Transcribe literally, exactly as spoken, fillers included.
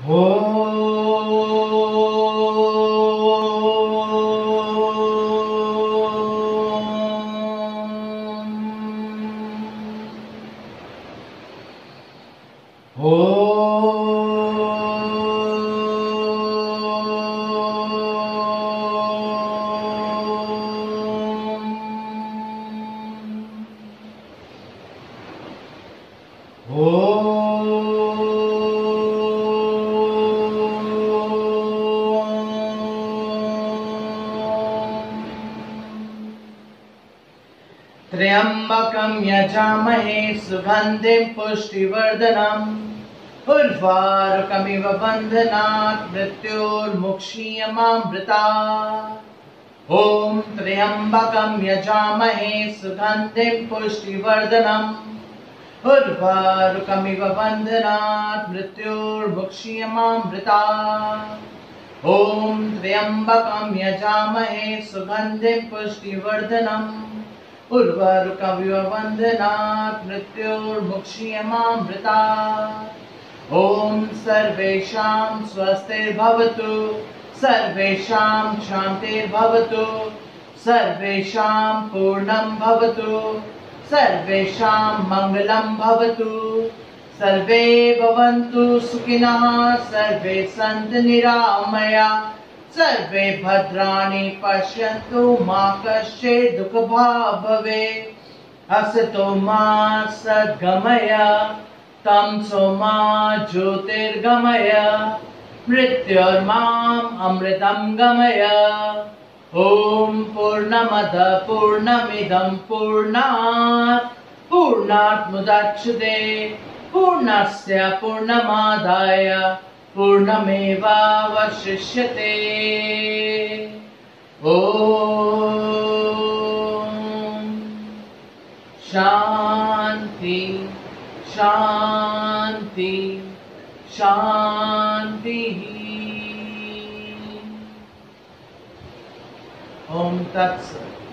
Trayambakam yajamahe Sugandhim pushtivardhanam Urvarukamiva bandhanat Mrityor mukshiya mamritat Om Trayambakam yajamahe Sugandhim pushtivardhanam Urvarukamiva bandhanat Mrityor mukshiya mamritat Om Trayambakam yajamahe Sugandhim pushtivardhanam Urvarukamiva bandhanat Mrityor mukshiya mamritat Om Sarvesham svasti bhavatu Sarvesham shantir bhavatu Sarvesham purnam bhavatu Sarvesham mangalam bhavatu Sarve bhavantu sukhinah Sarve santu niramaya Sarve bhadrani pashyantu ma kaschid-dukha-bhag-bhavet Asato ma sadgamaya tamso ma jyotirgamaya Mrityor mam amritam gamaya Om purnamada purnamidam purnat Purnat mudachyate Purnasya purnamadaya Purnamevavashishate Om Shanti Shanti Shanti Om Tat Sat.